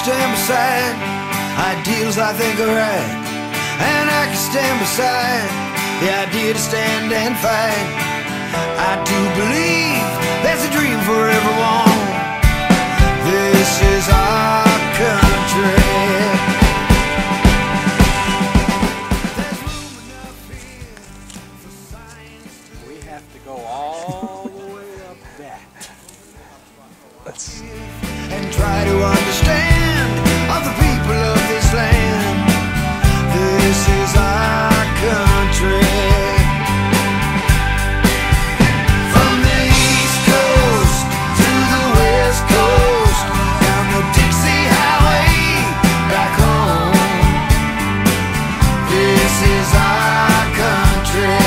stand beside ideals I think are right, and I can stand beside the idea to stand and fight. I do believe there's a dream for everyone. This is our country. We have to go all the way up that. Let's And try to understand all the people of this land. This is our country. From the East Coast to the West Coast, down the Dixie Highway, back home. This is our country.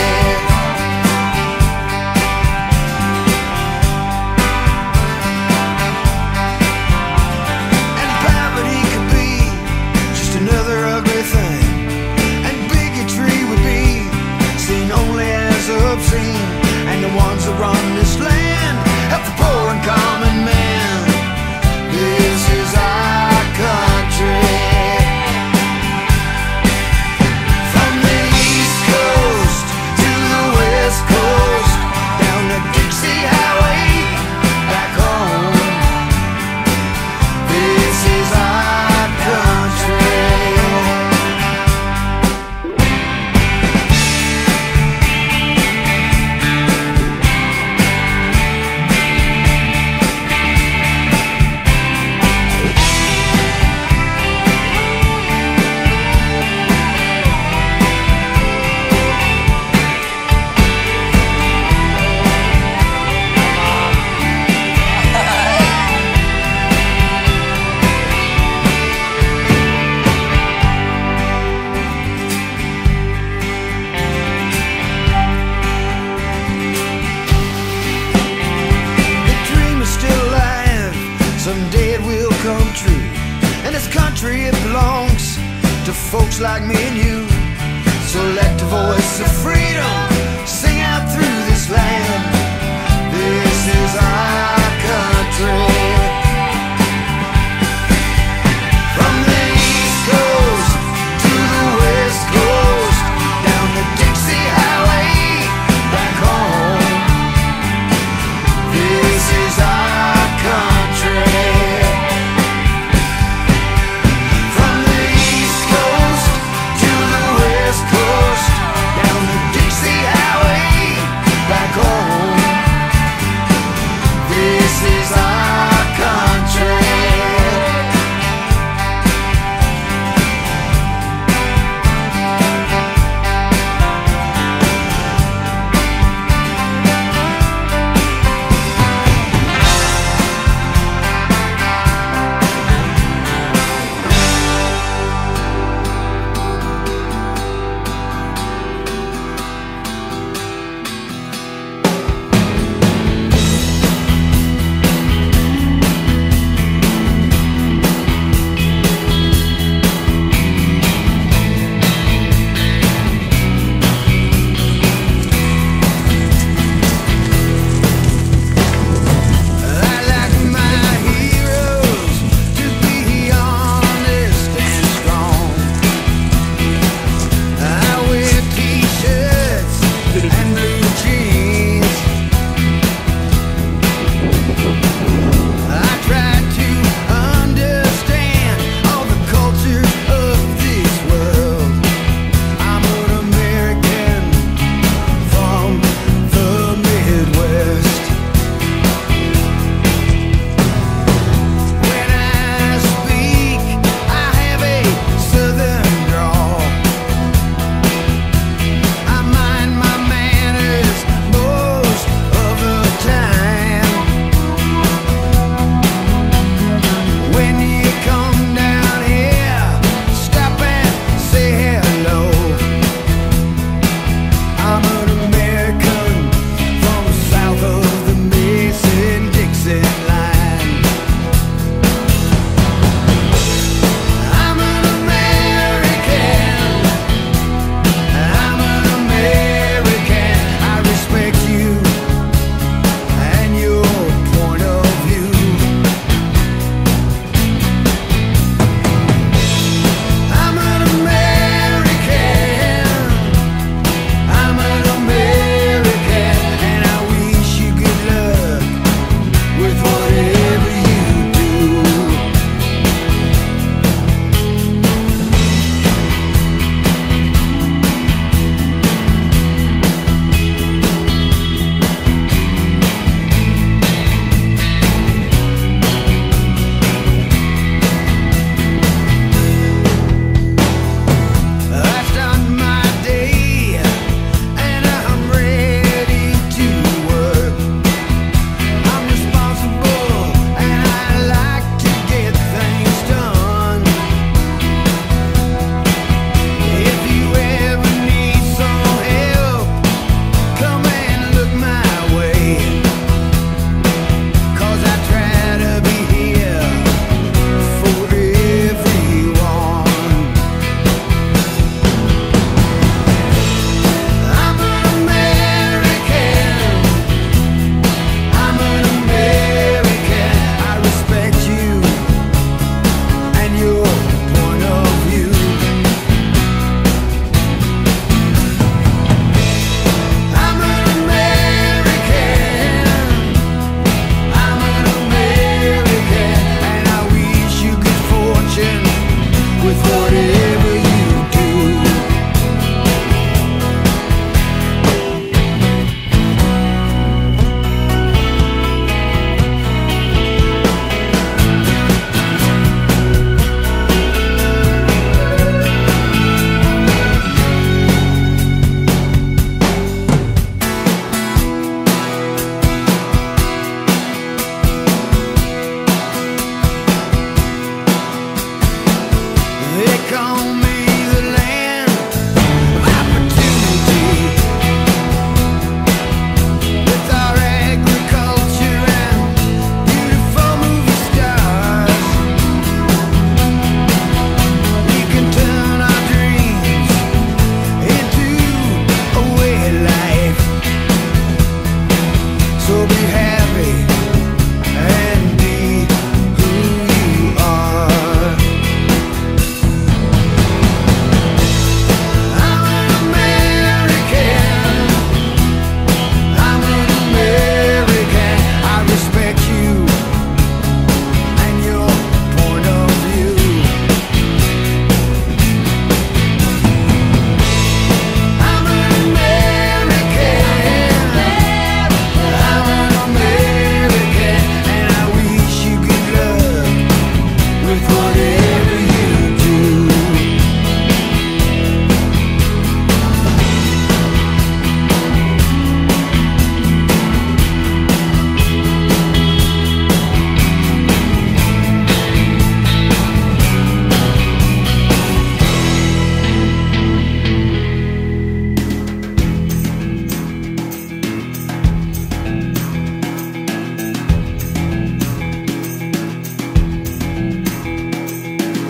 Obscene, and the ones that run this land help the poor and common man. This is our country. From the East Coast to the West Coast, down the Dixie Highway, back home. This is our country. Someday it will come true, and this country it belongs to folks like me and you. So let the voice of freedom sing out through this land. This is our country. From the East Coast to the West Coast, down the Dixie Highway, back home. This is our country. From the East Coast to the West Coast, down the Dixie Highway, back home. This is our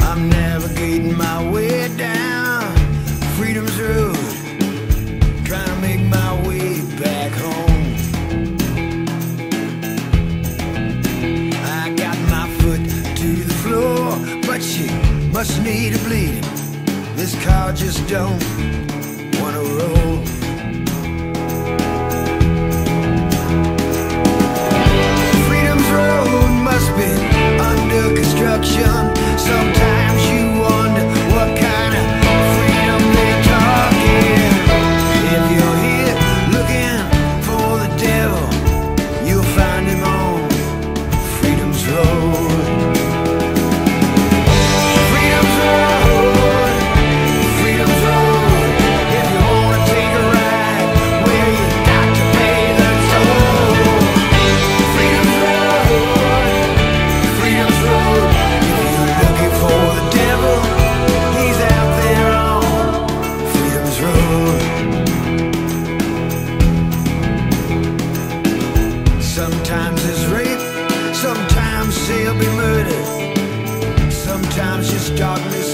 I'm navigating my way down Freedom's Road, trying to make my way back home. I got my foot to the floor, but she must need a bleeding. This car just don't wanna roll. Freedom's Road must be under construction. Sometimes you wonder what kind of freedom they're talking. If you're here looking for the devil, you'll find him on Freedom's Road. Freedom's Road, Freedom's Road. If you wanna take a ride, well, you got to pay the toll. Freedom's Road, Freedom's Road. Looking for the devil, he's out there on Freedom's Road. Sometimes it's rape, sometimes they'll be murdered, sometimes just darkness